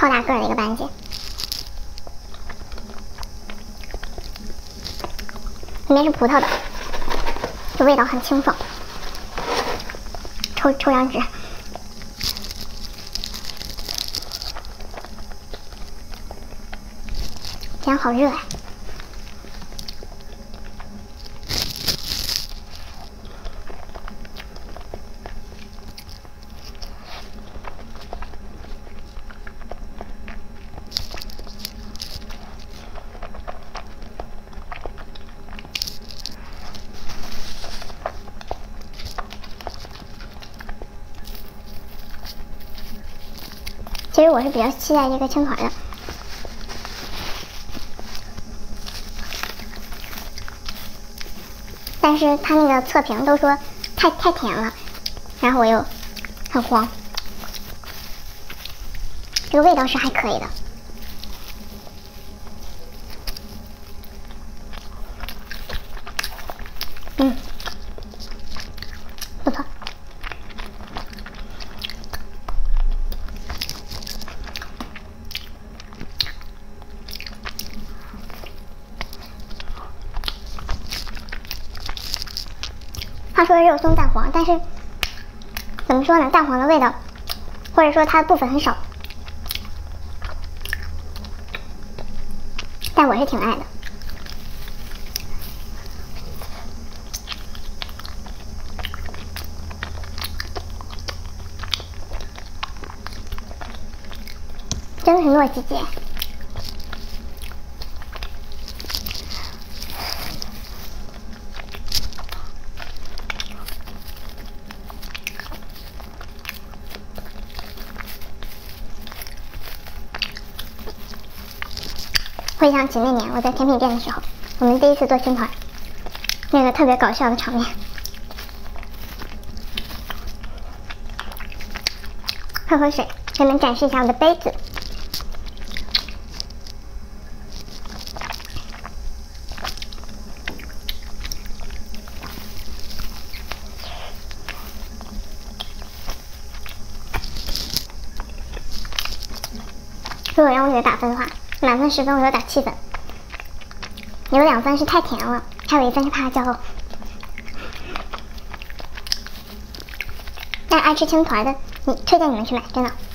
超大个的一个班戟，里面是葡萄的，这味道很清爽。抽张纸，天好热呀！其实我是比较期待这个青团的，但是他那个测评都说太甜了，然后我又很慌。这个味道是还可以的，不错。他说肉松蛋黄，但是怎么说呢？蛋黄的味道，或者说它的部分很少，但我是挺爱的。真的是糯叽叽。回想起那年我在甜品店的时候，我们第一次做青团，那个特别搞笑的场面。喝口水，给你们展示一下我的杯子。如果让我给它打分的话，满分10分，我要打7分。有2分是太甜了，还有1分是怕它焦。但爱吃青团的，推荐你们去买，真的。